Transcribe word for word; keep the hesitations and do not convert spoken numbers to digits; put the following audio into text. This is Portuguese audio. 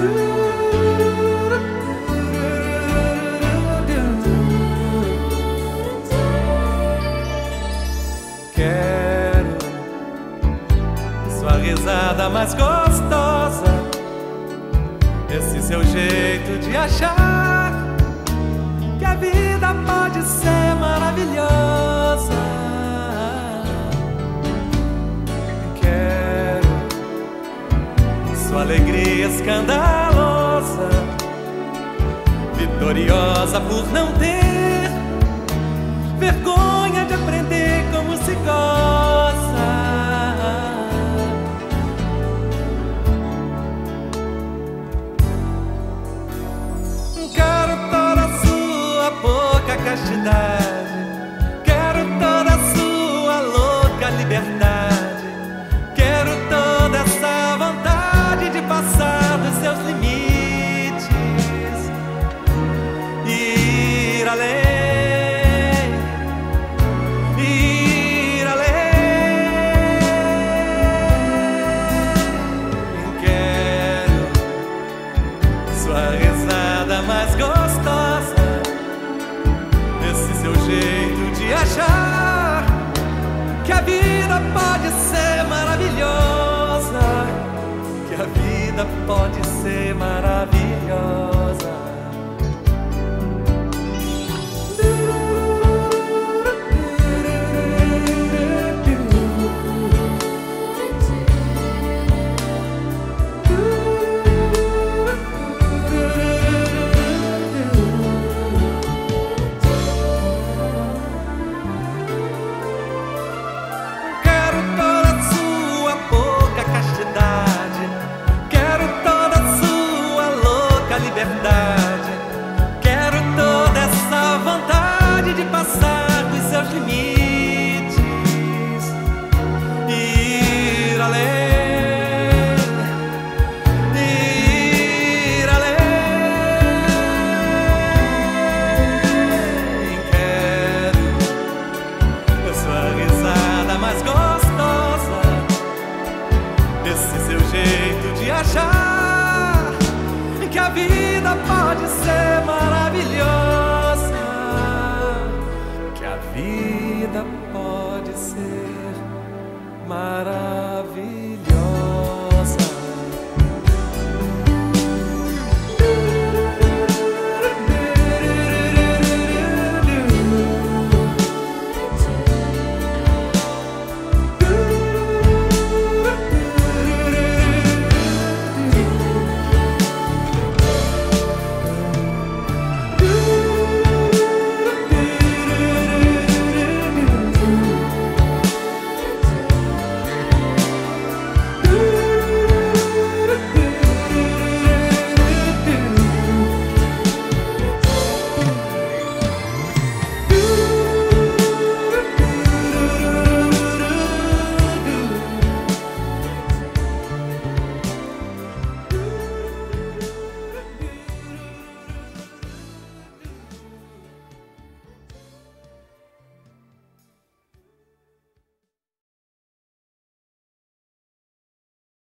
Quero sua risada mais gostosa, esse seu jeito de achar que a vida pode ser maravilhosa. Quero sua alegria escandalosa, vitoriosa por não ter vergonha de aprender como se goza. Quero toda a sua pouca castidade, quero toda a sua louca liberdade, quero toda essa vontade de passar dos seus limites e ir além. Mais gostosa, esse seu jeito de achar que a vida pode ser maravilhosa, que a vida pode ser maravilhosa. Quero toda essa vontade de passar dos seus limites e ir além, ir além. Quero a sua risada mais gostosa, esse seu jeito de achar que a vida pode ser maravilhosa, que a vida pode ser maravilhosa.